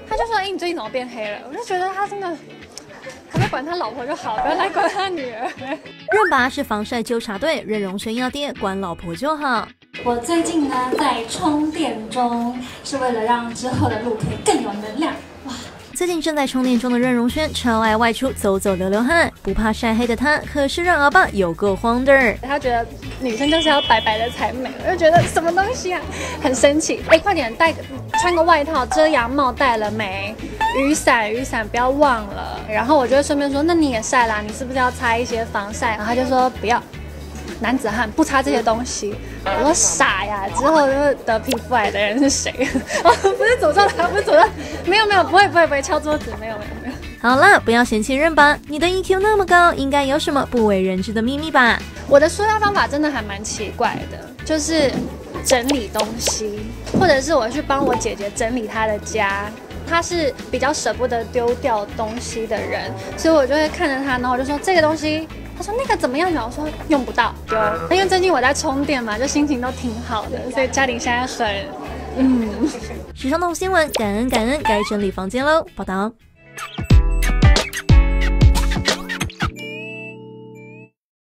他就说：“哎，你最近怎么变黑了？”我就觉得他真的，可不可以管他老婆就好，不要来管他女儿。 润拔是防晒纠察队，任容萱要爹，管老婆就好。 我最近呢在充电中，是为了让之后的路可以更有能量。哇！ 最近正在充电中的任容萱超爱外出走走流流汗，不怕晒黑的她可是让阿爸有够慌的。 他觉得女生就是要白白的才美，我就觉得什么东西啊，很生气。哎，快点穿个外套，遮阳帽戴了没？雨伞不要忘了。然后我就会顺便说，那你也晒啦，你是不是要擦一些防晒？然后他就说不要。男子汉不擦这些东西，我说傻呀！之后就是得皮肤癌的人是谁？哦，不是诅咒他，不是诅咒，没有，不会敲桌子，没有。 好啦，不要嫌弃润拔，你的 EQ 那么高，应该有什么不为人知的秘密吧？ 我的舒压方法真的还蛮奇怪的，就是整理东西，或者是我去帮我姐姐整理她的家。她是比较舍不得丢掉东西的人，所以我就会看着她，然后我就说这个东西。他说那个怎么样？我说用不到，丢。因为最近我在充电嘛，就心情都挺好的，所以家里现在很时尚动新闻，感恩，该整理房间喽。报道。